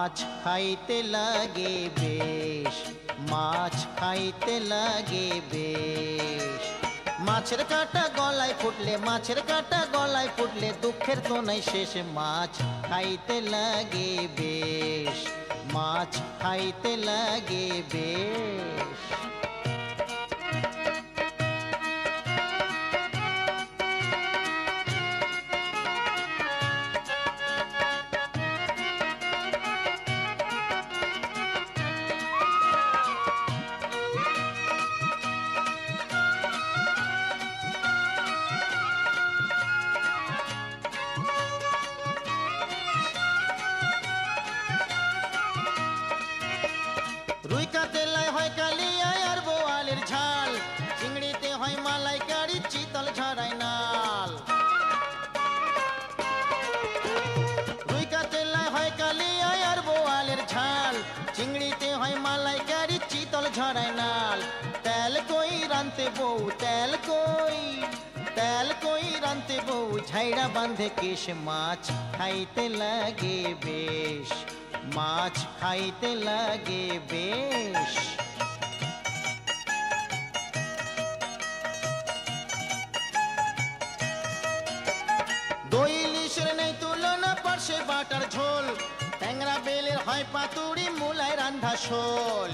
মাছ খাইতে লাগে বেশ, মাছ খাইতে লাগে বেশ। মাছের কাঁটা গলায় ফুটলে, মাছের কাঁটা গলায় ফুটলে দুঃখের তো নাই শেষ। মাছ খাইতে লাগে বেশ, মাছ খাইতে লাগে বেশ। রুই কাতলায় হয় কালিয়া আর বোয়ালের ঝাল, চিংড়িতে হয় মালাইকারি, চিতল ঝরায় নাল। রুই কাতলায় হয় কালিয়া আর বোয়ালের ঝাল, চিংড়িতে হয় মালাইকারি, চিতল ঝরায় নাল। তেল কই রানতে বউ, তেল কই, তেল কই রানতে বউ, ঝাইড়া বাঁধে কেশ। মাছ খাইতে লাগে বেশ, মাছ খাইতে লাগে বেশ। দই ইলিশের নেই তুলনা, পার্শে বাটার ঝোল, ট্যাংরা বেলের হয় পাতুড়ি, মূলায় রান্ধা শোল।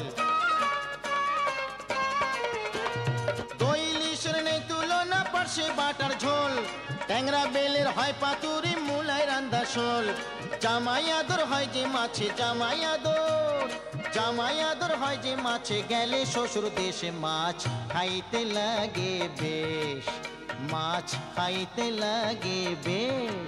দই ইলিশের নেই তুলনা, পার্শে বাটার ঝোল, ট্যাংরা বেলের হয় পাতুরি, মূলায় রান্ধা শোল। জামাই আদর হয় যে মাছে, জামাই আদর, জামাই আদর হয় যে মাছে, গেলে শ্বশুর দেশে। মাছ খাইতে লাগে বেশ, মাছ খাইতে লাগে বেশ।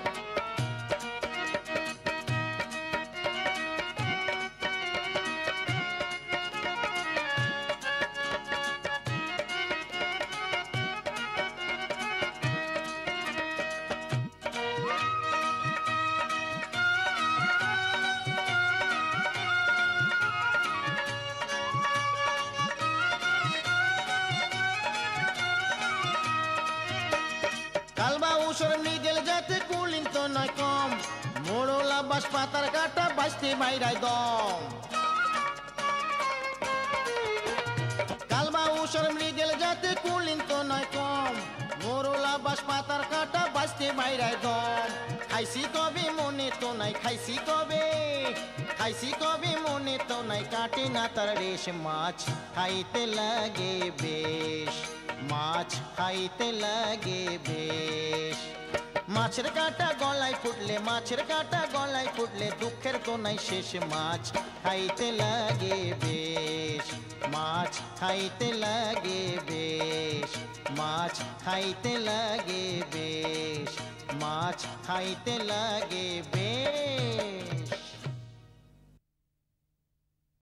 কালবা উসর মৃগেল জাতে কুলিন তো নয় কম, মোড়লা বাস পাতার কাটা বাঁচতে বাইরায় দম। কালবা উসর মৃগেল জাতে কুলিন তো নয় কম, মোড়লা বাস পাতার কাটা বাঁচতে বাইরায় দম। খাইছি কবে মনে তো নাই, খাইছি কবে, খাইছি কবে মনে তো নাই, কাটে না তার রেশ। মাছ খাইতে লাগে বেশ, মাছ খাইতে লাগে বেশ। মাছের কাঁটা গলায় ফুটলে, মাছের কাঁটা গলায় ফুটলে দুঃখের তো নাই শেষ। মাছ খাইতে লাগে বেশ, মাছ খাইতে লাগে বেশ, মাছ খাইতে লাগে বেশ, মাছ খাইতে লাগে বেশ।